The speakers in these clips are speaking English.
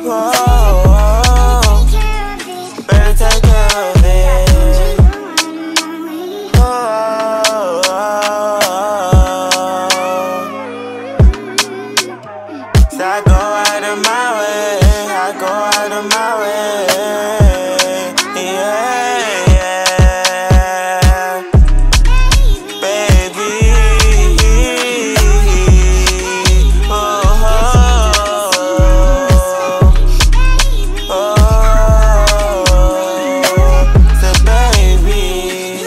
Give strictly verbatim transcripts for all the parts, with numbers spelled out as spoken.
Whoa, better take care of it. Whoa, so I go out of my way, I go out of my way, yeah, yeah, baby. Oh, oh, oh, so baby,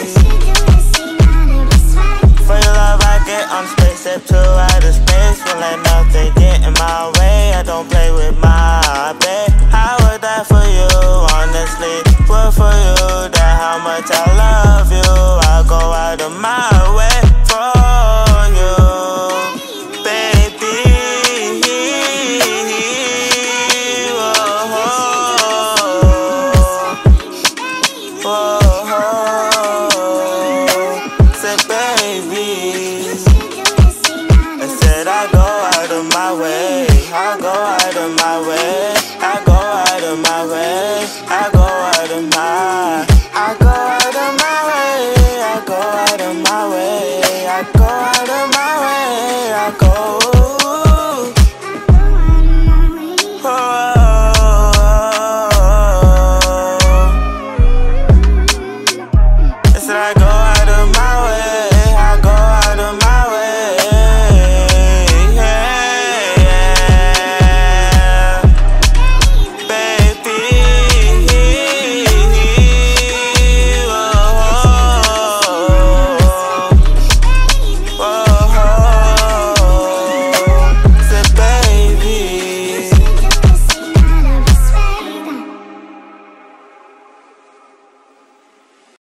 for your love I get on spaceship to outer space. Won't let nothing get in my way. I don't play with my babe. I would die for you, honestly. But for you, that how much I love you. I'll go out of my way for you, baby. Whoa, whoa, say baby. I said I go out of my way, I go out of my way.